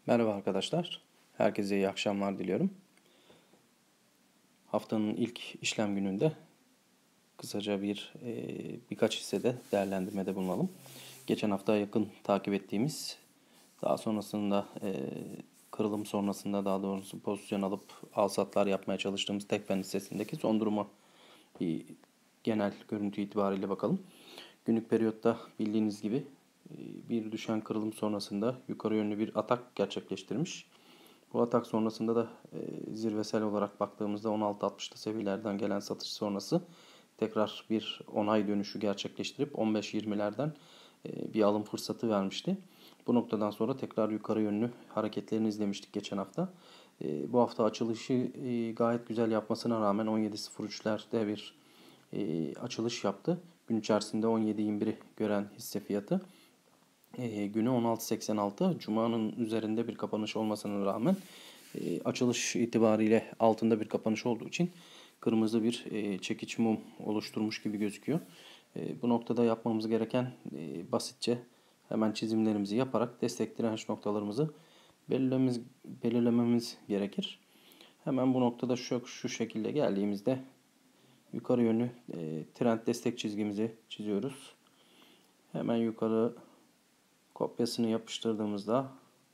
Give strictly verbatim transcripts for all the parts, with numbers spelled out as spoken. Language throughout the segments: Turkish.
Merhaba arkadaşlar. Herkese iyi akşamlar diliyorum. Haftanın ilk işlem gününde kısaca bir e, birkaç hissede değerlendirmede bulunalım. Geçen hafta yakın takip ettiğimiz, daha sonrasında e, kırılım sonrasında daha doğrusu pozisyon alıp al-satlar yapmaya çalıştığımız Tekfen hissesindeki son duruma bir genel görüntü itibariyle bakalım. Günlük periyotta bildiğiniz gibi e, bir düşen kırılım sonrasında yukarı yönlü bir atak gerçekleştirmiş. Bu atak sonrasında da e, zirvesel olarak baktığımızda on altı altmışlı seviyelerden gelen satış sonrası tekrar bir onay dönüşü gerçekleştirip on beş yirmilerden e, bir alım fırsatı vermişti. Bu noktadan sonra tekrar yukarı yönlü hareketlerini izlemiştik geçen hafta. E, bu hafta açılışı e, gayet güzel yapmasına rağmen on yedi sıfır üçlerde bir e, açılış yaptı. Gün içerisinde on yedi yirmi biri gören hisse fiyatı. E, günü on altı seksen altı. Cuma'nın üzerinde bir kapanış olmasına rağmen e, açılış itibariyle altında bir kapanış olduğu için kırmızı bir e, çekiç mum oluşturmuş gibi gözüküyor. E, bu noktada yapmamız gereken e, basitçe hemen çizimlerimizi yaparak destek direnç noktalarımızı belirlememiz, belirlememiz gerekir. Hemen bu noktada şu, şu şekilde geldiğimizde yukarı yönlü e, trend destek çizgimizi çiziyoruz. Hemen yukarı kopyasını yapıştırdığımızda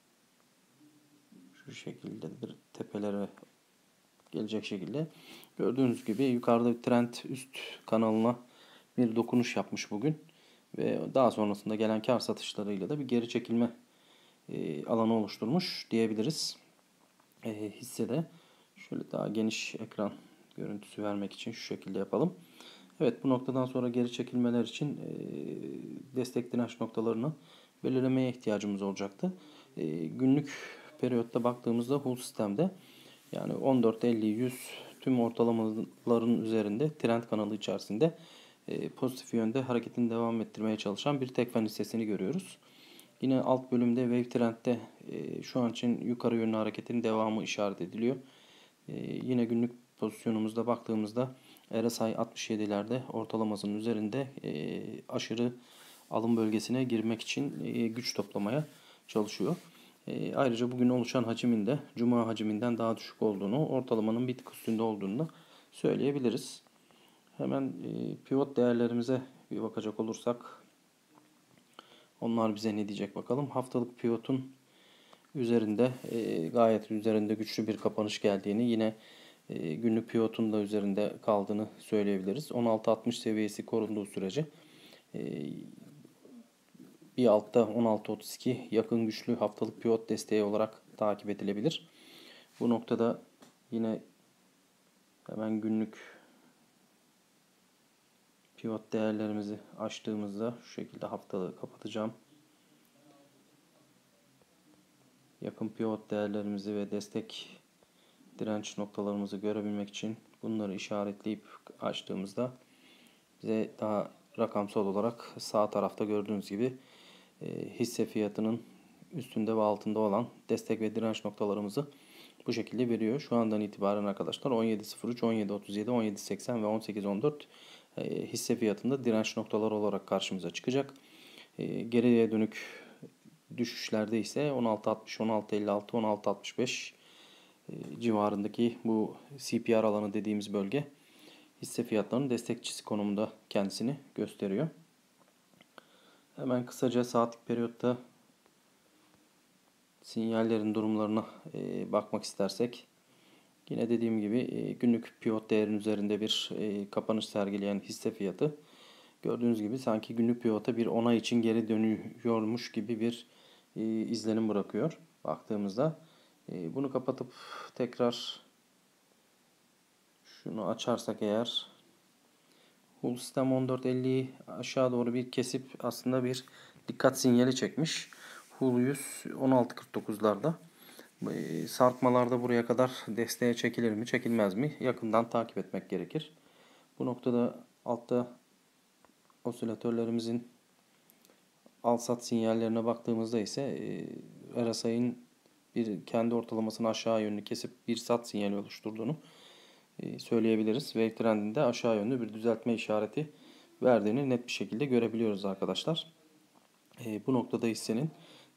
şu şekilde tepelere gelecek şekilde gördüğünüz gibi yukarıda bir trend üst kanalına bir dokunuş yapmış bugün ve daha sonrasında gelen kar satışlarıyla da bir geri çekilme e, alanı oluşturmuş diyebiliriz. E, hissede şöyle daha geniş ekran görüntüsü vermek için şu şekilde yapalım. Evet, bu noktadan sonra geri çekilmeler için e, destek direnç noktalarını belirlemeye ihtiyacımız olacaktı. E, günlük periyotta baktığımızda Hull sistemde yani on dört elli yüz tüm ortalamaların üzerinde trend kanalı içerisinde e, pozitif yönde hareketini devam ettirmeye çalışan bir Tekfen hissesini görüyoruz. Yine alt bölümde Wave Trend'de e, şu an için yukarı yönlü hareketin devamı işaret ediliyor. E, yine günlük pozisyonumuzda baktığımızda R S I altmış yedilerde ortalamasının üzerinde e, aşırı alım bölgesine girmek için e, güç toplamaya çalışıyor. E, ayrıca bugün oluşan hacmin de Cuma hacminden daha düşük olduğunu, ortalamanın bir tık üstünde olduğunu da söyleyebiliriz. Hemen e, pivot değerlerimize bir bakacak olursak onlar bize ne diyecek bakalım. Haftalık pivotun üzerinde e, gayet üzerinde güçlü bir kapanış geldiğini, yine e, günlük pivotun da üzerinde kaldığını söyleyebiliriz. on altı altmış seviyesi korunduğu sürece e, bir altta on altı otuz iki yakın güçlü haftalık pivot desteği olarak takip edilebilir. Bu noktada yine hemen günlük pivot değerlerimizi açtığımızda şu şekilde haftalığı kapatacağım. Yakın pivot değerlerimizi ve destek direnç noktalarımızı görebilmek için bunları işaretleyip açtığımızda bize daha rakamsal olarak sağ tarafta gördüğünüz gibi e, hisse fiyatının üstünde ve altında olan destek ve direnç noktalarımızı bu şekilde veriyor. Şu andan itibaren arkadaşlar on yedi sıfır üç, on yedi otuz yedi, on yedi seksen ve on sekiz on dört e, hisse fiyatında direnç noktaları olarak karşımıza çıkacak. E, geriye dönük düşüşlerde ise on altı altmış, on altı elli altı, on altı altmış beş e, civarındaki bu C P R alanı dediğimiz bölge hisse fiyatlarının destekçisi konumunda kendisini gösteriyor. Hemen kısaca saatlik periyotta sinyallerin durumlarına e, bakmak istersek yine dediğim gibi e, günlük pivot değerinin üzerinde bir e, kapanış sergileyen hisse fiyatı gördüğünüz gibi sanki günlük pivota bir onay için geri dönüyormuş gibi bir e, izlenim bırakıyor baktığımızda. E, bunu kapatıp tekrar şunu açarsak eğer Hull sistem on dört elliyi aşağı doğru bir kesip aslında bir dikkat sinyali çekmiş. Hull yüz on altı kırk dokuzlarda. Sarkmalarda buraya kadar desteğe çekilir mi çekilmez mi yakından takip etmek gerekir. Bu noktada altta osilatörlerimizin al-sat sinyallerine baktığımızda ise R S I'nin bir kendi ortalamasını aşağı yönlü kesip bir sat sinyali oluşturduğunu söyleyebiliriz. Wave trendinde aşağı yönlü bir düzeltme işareti verdiğini net bir şekilde görebiliyoruz arkadaşlar. Bu noktada hissenin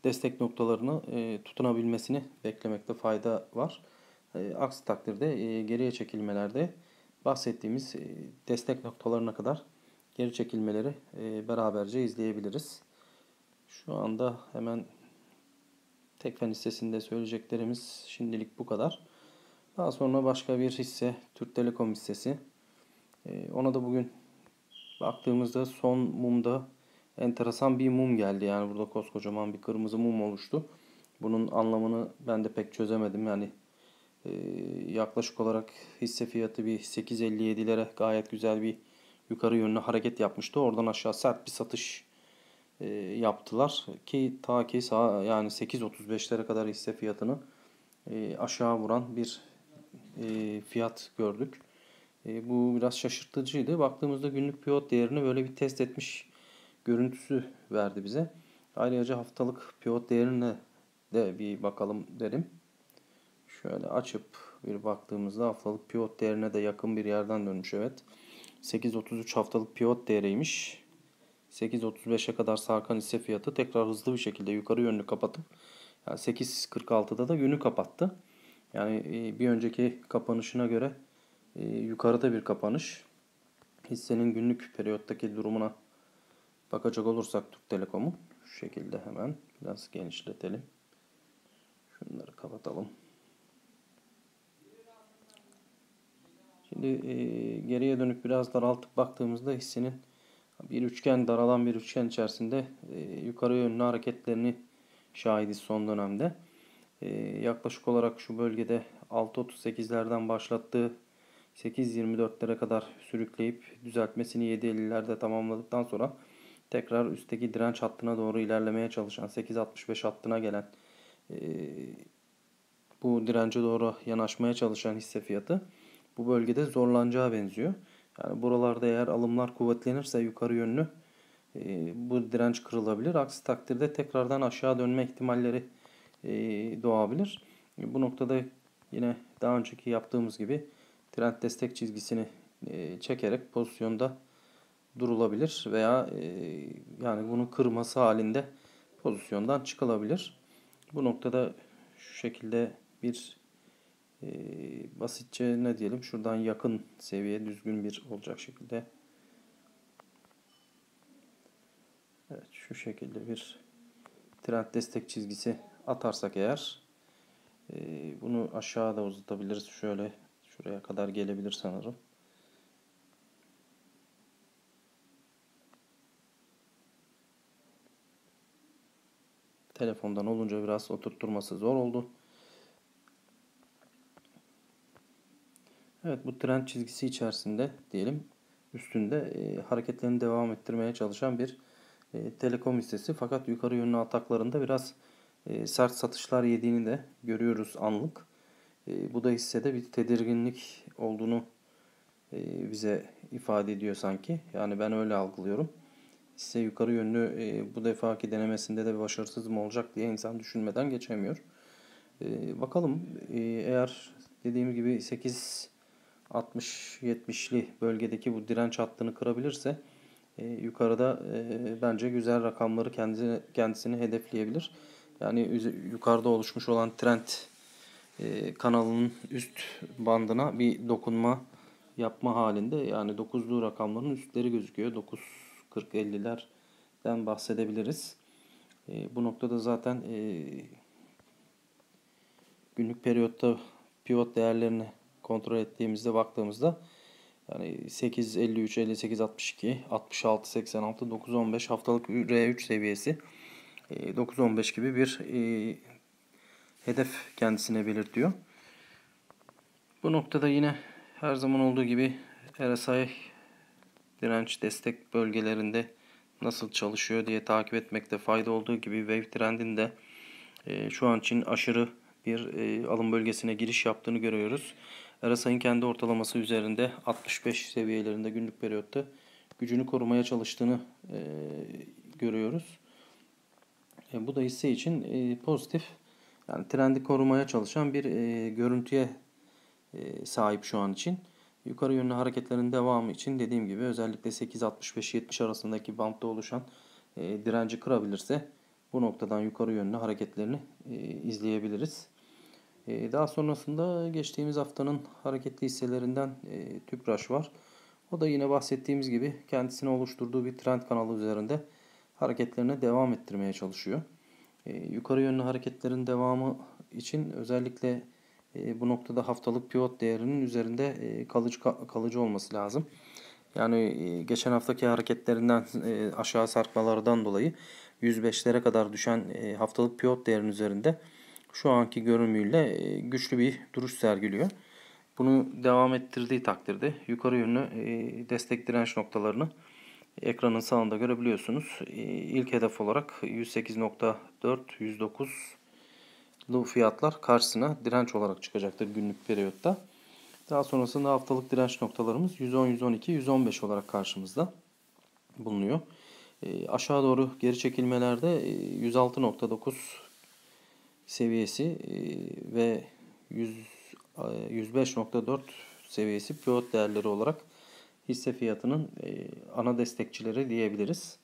destek noktalarını e, tutunabilmesini beklemekte fayda var. E, aksi takdirde e, geriye çekilmelerde bahsettiğimiz e, destek noktalarına kadar geri çekilmeleri e, beraberce izleyebiliriz. Şu anda hemen Tekfen hissesinde söyleyeceklerimiz şimdilik bu kadar. Daha sonra başka bir hisse, Türk Telekom hissesi. E, ona da bugün baktığımızda son mumda enteresan bir mum geldi. Yani burada koskocaman bir kırmızı mum oluştu. Bunun anlamını ben de pek çözemedim. Yani e, yaklaşık olarak hisse fiyatı bir sekiz elli yedilere gayet güzel bir yukarı yönlü hareket yapmıştı. Oradan aşağı sert bir satış e, yaptılar ki ta ki sağ, yani sekiz otuz beşlere kadar hisse fiyatını e, aşağı vuran bir e, fiyat gördük. E, bu biraz şaşırtıcıydı. Baktığımızda günlük pivot değerini böyle bir test etmiş görüntüsü verdi bize. Ayrıca haftalık pivot değerine de bir bakalım derim. Şöyle açıp bir baktığımızda haftalık pivot değerine de yakın bir yerden dönmüş. Evet. sekiz otuz üç haftalık pivot değeriymiş. sekiz otuz beşe kadar sarkan hisse fiyatı tekrar hızlı bir şekilde yukarı yönlü kapatıp yani sekiz kırk altıda da günü kapattı. Yani bir önceki kapanışına göre yukarıda bir kapanış. Hissenin günlük periyottaki durumuna bakacak olursak Türk Telekom'un şu şekilde hemen biraz genişletelim. Şunları kapatalım. Şimdi e, geriye dönük biraz daraltıp baktığımızda hissenin bir üçgen, daralan bir üçgen içerisinde e, yukarı yönlü hareketlerini şahidiz son dönemde. E, yaklaşık olarak şu bölgede altı otuz sekizlerden başlattığı sekiz yirmi dörtlere kadar sürükleyip düzeltmesini yedi ellilerde tamamladıktan sonra tekrar üstteki direnç hattına doğru ilerlemeye çalışan sekiz altmış beş hattına gelen e, bu dirence doğru yanaşmaya çalışan hisse fiyatı bu bölgede zorlanacağı benziyor. Yani buralarda eğer alımlar kuvvetlenirse yukarı yönlü e, bu direnç kırılabilir. Aksi takdirde tekrardan aşağı dönme ihtimalleri e, doğabilir. E, bu noktada yine daha önceki yaptığımız gibi trend destek çizgisini e, çekerek pozisyonda durulabilir veya e, yani bunu kırması halinde pozisyondan çıkılabilir. Bu noktada şu şekilde bir e, basitçe ne diyelim şuradan yakın seviye düzgün bir olacak şekilde evet şu şekilde bir trend destek çizgisi atarsak eğer e, bunu aşağıda uzatabiliriz. Şöyle şuraya kadar gelebilir sanırım. Telefondan olunca biraz oturtturması zor oldu. Evet, bu trend çizgisi içerisinde diyelim üstünde e, hareketlerini devam ettirmeye çalışan bir e, telekom hissesi. Fakat yukarı yönlü ataklarında biraz e, sert satışlar yediğini de görüyoruz anlık. E, bu da hissede bir tedirginlik olduğunu e, bize ifade ediyor sanki. Yani ben öyle algılıyorum. Hisse yukarı yönlü e, bu defaki denemesinde de bir başarısız mı olacak diye insan düşünmeden geçemiyor. E, bakalım e, eğer dediğim gibi sekiz altmış yetmişli bölgedeki bu direnç hattını kırabilirse e, yukarıda e, bence güzel rakamları kendisine, kendisini hedefleyebilir. Yani yukarıda oluşmuş olan trend e, kanalının üst bandına bir dokunma yapma halinde yani dokuzlu rakamların üstleri gözüküyor. dokuz kırk ellilerden bahsedebiliriz. E, bu noktada zaten e, günlük periyotta pivot değerlerini kontrol ettiğimizde baktığımızda yani sekiz elli üç, elli sekiz, altmış iki, altmış altı, seksen altı, dokuz on beş haftalık R üç seviyesi dokuz on beş gibi bir e, hedef kendisine belirtiyor. Bu noktada yine her zaman olduğu gibi R S I direnç destek bölgelerinde nasıl çalışıyor diye takip etmekte fayda olduğu gibi wave trendinde e, şu an için aşırı bir e, alım bölgesine giriş yaptığını görüyoruz. R S I'nin kendi ortalaması üzerinde altmış beş seviyelerinde günlük periyotta gücünü korumaya çalıştığını e, görüyoruz. E, bu da hisse için e, pozitif. Yani trendi korumaya çalışan bir e, görüntüye e, sahip şu an için. Yukarı yönlü hareketlerin devamı için dediğim gibi özellikle sekiz altmış beş yetmiş arasındaki bantta oluşan e, direnci kırabilirse bu noktadan yukarı yönlü hareketlerini e, izleyebiliriz. E, daha sonrasında geçtiğimiz haftanın hareketli hisselerinden e, Tüpraş var. O da yine bahsettiğimiz gibi kendisine oluşturduğu bir trend kanalı üzerinde hareketlerine devam ettirmeye çalışıyor. E, yukarı yönlü hareketlerin devamı için özellikle e, bu noktada haftalık pivot değerinin üzerinde e, kalıcı kalıcı olması lazım. Yani e, geçen haftaki hareketlerinden e, aşağı sarkmalardan dolayı yüz beşlere kadar düşen e, haftalık pivot değerinin üzerinde şu anki görünümüyle e, güçlü bir duruş sergiliyor. Bunu devam ettirdiği takdirde yukarı yönlü e, destek direnç noktalarını ekranın sağında görebiliyorsunuz. E, ilk hedef olarak yüz sekiz nokta dört yüz dokuzlu fiyatlar karşısına direnç olarak çıkacaktır günlük periyotta. Daha sonrasında haftalık direnç noktalarımız yüz on, yüz on iki, yüz on beş olarak karşımızda bulunuyor. E, aşağı doğru geri çekilmelerde e, yüz altı nokta dokuz seviyesi e, ve yüz, yüz beş nokta dört seviyesi pivot değerleri olarak hisse fiyatının e, ana destekçileri diyebiliriz.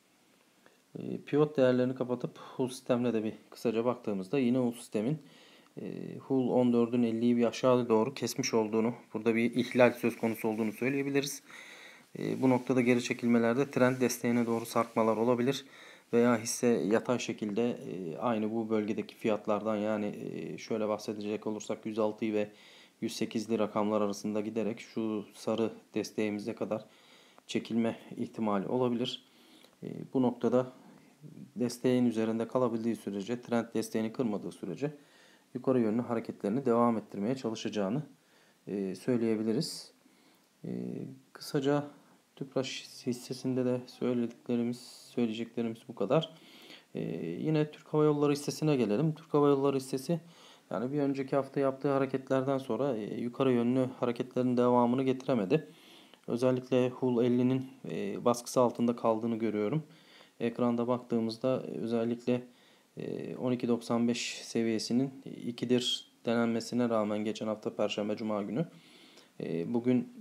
E, pivot değerlerini kapatıp Hull sistemine de bir kısaca baktığımızda yine Hull sistemin e, Hull on dördün elliyi bir aşağı doğru kesmiş olduğunu, burada bir ihlal söz konusu olduğunu söyleyebiliriz. E, bu noktada geri çekilmelerde trend desteğine doğru sarkmalar olabilir veya hisse yatay şekilde e, aynı bu bölgedeki fiyatlardan, yani e, şöyle bahsedecek olursak yüz altı ve yüz sekizli rakamlar arasında giderek şu sarı desteğimize kadar çekilme ihtimali olabilir. E, bu noktada desteğin üzerinde kalabildiği sürece, trend desteğini kırmadığı sürece yukarı yönlü hareketlerini devam ettirmeye çalışacağını e, söyleyebiliriz. E, kısaca Tüpraş hissesinde de söylediklerimiz, söyleyeceklerimiz bu kadar. E, yine Türk Hava Yolları hissesine gelelim. Türk Hava Yolları hissesi yani bir önceki hafta yaptığı hareketlerden sonra e, yukarı yönlü hareketlerin devamını getiremedi. Özellikle Hull ellinin e, baskısı altında kaldığını görüyorum. Ekranda baktığımızda özellikle e, on iki doksan beş seviyesinin ikidir denenmesine rağmen geçen hafta Perşembe Cuma günü e, bugün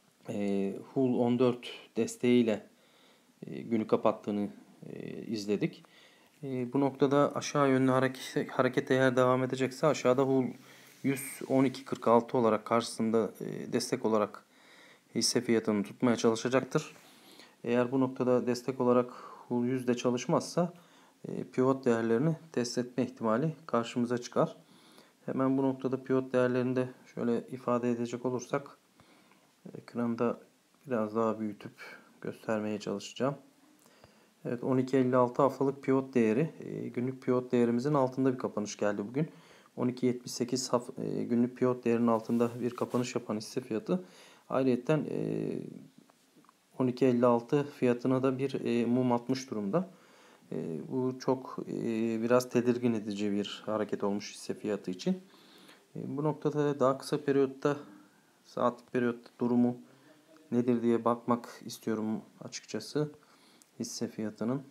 e, Hull on dört desteğiyle e, günü kapattığını e, izledik. E, bu noktada aşağı yönlü hareket, hareket eğer devam edecekse aşağıda Hull yüz on iki kırk altı olarak karşısında e, destek olarak hisse fiyatını tutmaya çalışacaktır. Eğer bu noktada destek olarak Hull yüzde çalışmazsa e, pivot değerlerini test etme ihtimali karşımıza çıkar. Hemen bu noktada pivot değerlerini de şöyle ifade edecek olursak ekranda biraz daha büyütüp göstermeye çalışacağım. Evet, on iki elli altı haftalık pivot değeri, e, günlük pivot değerimizin altında bir kapanış geldi bugün. on iki yetmiş sekiz e, günlük pivot değerinin altında bir kapanış yapan hisse fiyatı. Ayrıyeten e, on iki elli altı fiyatına da bir e, mum atmış durumda. E, bu çok e, biraz tedirgin edici bir hareket olmuş hisse fiyatı için. E, bu noktada daha kısa periyotta, saatlik periyotta durumu nedir diye bakmak istiyorum açıkçası hisse fiyatının.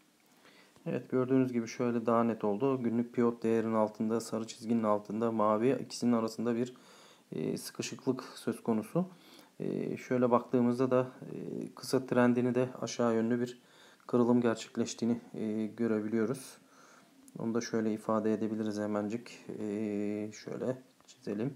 Evet, gördüğünüz gibi şöyle daha net oldu. Günlük pivot değerinin altında, sarı çizginin altında, mavi, ikisinin arasında bir e, sıkışıklık söz konusu. E, şöyle baktığımızda da e, kısa trendini de aşağı yönlü bir kırılım gerçekleştiğini e, görebiliyoruz. Onu da şöyle ifade edebiliriz hemencik. E, şöyle çizelim.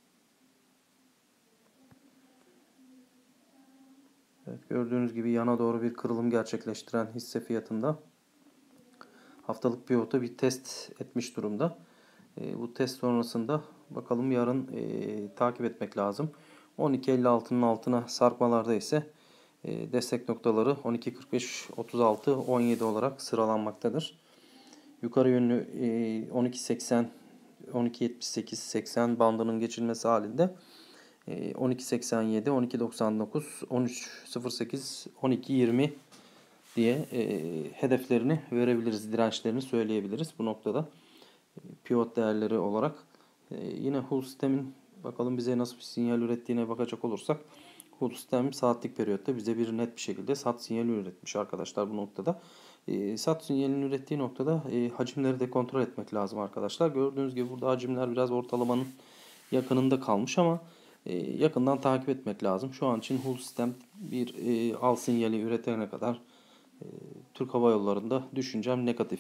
Evet, gördüğünüz gibi yana doğru bir kırılım gerçekleştiren hisse fiyatında haftalık pivota bir test etmiş durumda. E, bu test sonrasında bakalım yarın e, takip etmek lazım. on iki elli altının altına sarkmalarda ise e, destek noktaları on iki kırk beş, otuz altı, on yedi olarak sıralanmaktadır. Yukarı yönlü e, on iki seksen, on iki yetmiş sekiz, seksen bandının geçilmesi halinde e, on iki seksen yedi, on iki doksan dokuz, on üç sıfır sekiz, on iki yirmi diye e, hedeflerini verebiliriz, dirençlerini söyleyebiliriz bu noktada. E, pivot değerleri olarak e, yine Hull sistemin bakalım bize nasıl bir sinyal ürettiğine bakacak olursak, Hull sistem saatlik periyotta bize bir net bir şekilde sat sinyali üretmiş arkadaşlar bu noktada. E, sat sinyalini ürettiği noktada e, hacimleri de kontrol etmek lazım arkadaşlar. Gördüğünüz gibi burada hacimler biraz ortalamanın yakınında kalmış ama e, yakından takip etmek lazım. Şu an için Hull sistem bir e, al sinyali üretene kadar e, Türk Hava Yolları'nda düşüncem negatif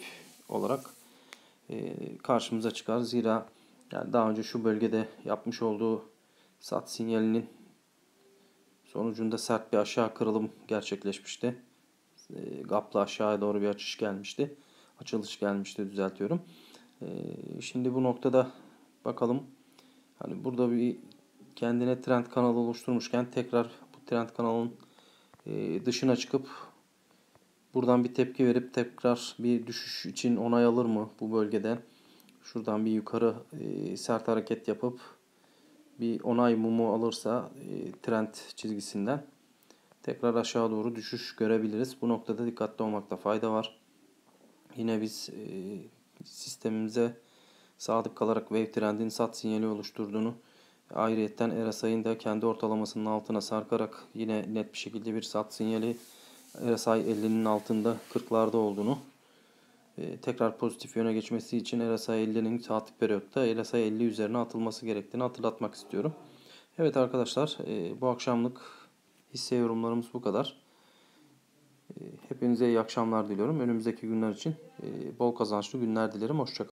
olarak e, karşımıza çıkar. Zira yani daha önce şu bölgede yapmış olduğu sat sinyalinin sonucunda sert bir aşağı kırılım gerçekleşmişti. E, gapla aşağıya doğru bir açış gelmişti. Açılış gelmişti, düzeltiyorum. E, şimdi bu noktada bakalım. Hani burada bir kendine trend kanalı oluşturmuşken tekrar bu trend kanalının e, dışına çıkıp buradan bir tepki verip tekrar bir düşüş için onay alır mı bu bölgede? Şuradan bir yukarı e, sert hareket yapıp bir onay mumu alırsa e, trend çizgisinden tekrar aşağı doğru düşüş görebiliriz. Bu noktada dikkatli olmakta fayda var. Yine biz e, sistemimize sadık kalarak wave trendin sat sinyali oluşturduğunu, ayrıyetten R S I'nin de kendi ortalamasının altına sarkarak yine net bir şekilde bir sat sinyali R S I ellinin altında kırklarda olduğunu, e, tekrar pozitif yöne geçmesi için R S I ellinin saatlik periyotta R S I elli üzerine atılması gerektiğini hatırlatmak istiyorum. Evet arkadaşlar, e, bu akşamlık hisse yorumlarımız bu kadar. E, hepinize iyi akşamlar diliyorum. Önümüzdeki günler için e, bol kazançlı günler dilerim. Hoşça kalın.